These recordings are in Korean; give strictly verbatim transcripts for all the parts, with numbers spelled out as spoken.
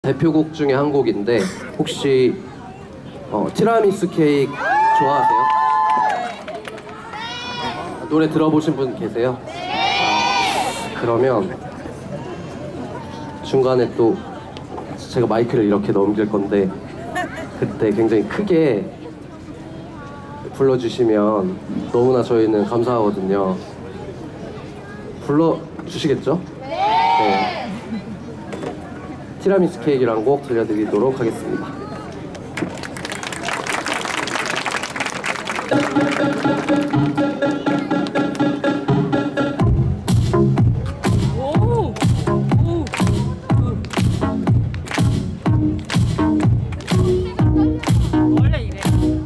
대표곡 중에 한 곡인데 혹시 어, 티라미수 케이크 좋아하세요? 노래 들어보신 분 계세요? 그러면 중간에 또 제가 마이크를 이렇게 넘길 건데 그때 굉장히 크게 불러주시면 너무나 저희는 감사하거든요. 불러주시겠죠? 네. 티라미수 케이크라는 곡 들려드리도록 하겠습니다. 오! 오! 원래 이래.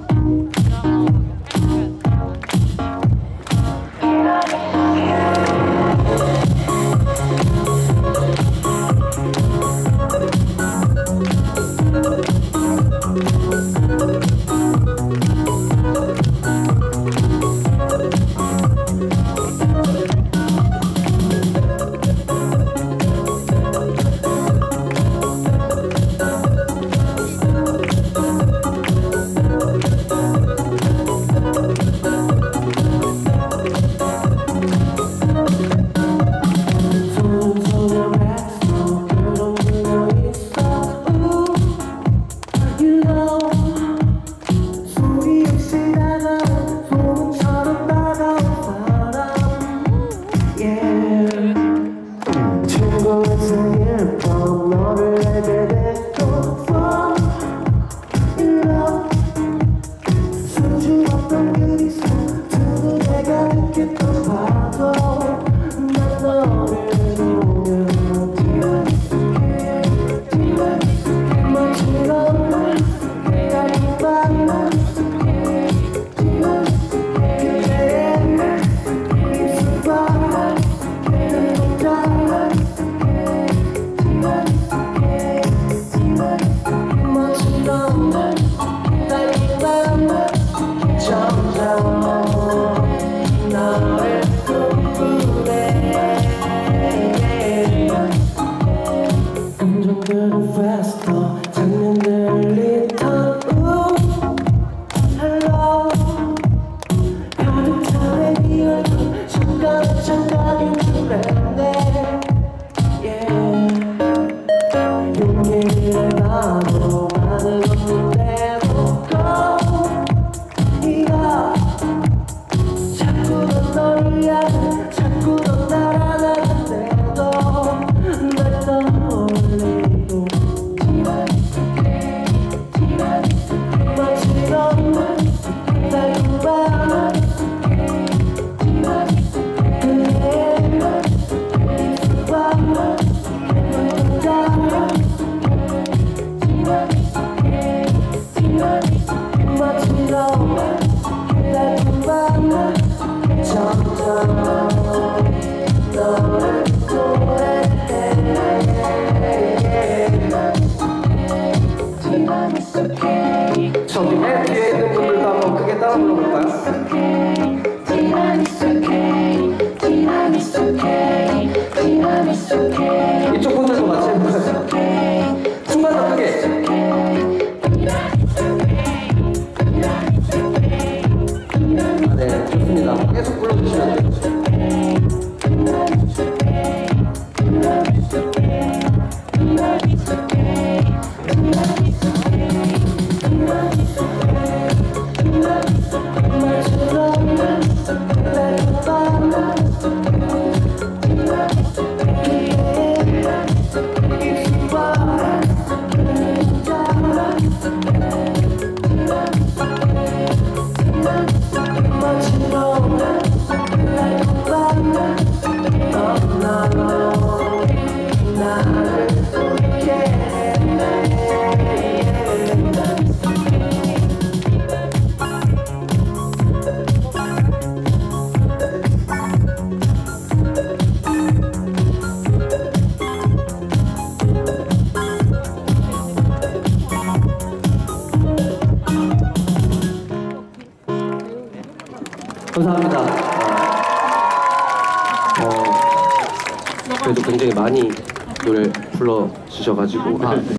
저기 맨 뒤에 있는 분들도 한번 크게 따라 불러볼까요? 이쪽 분들도 같이 해보세요. 좀만 더 크게. 네, 좋습니다. 계속 불러주시면 돼요. 감사합니다. 어, 그래도 굉장히 많이 노래 불러주셔가지고 아,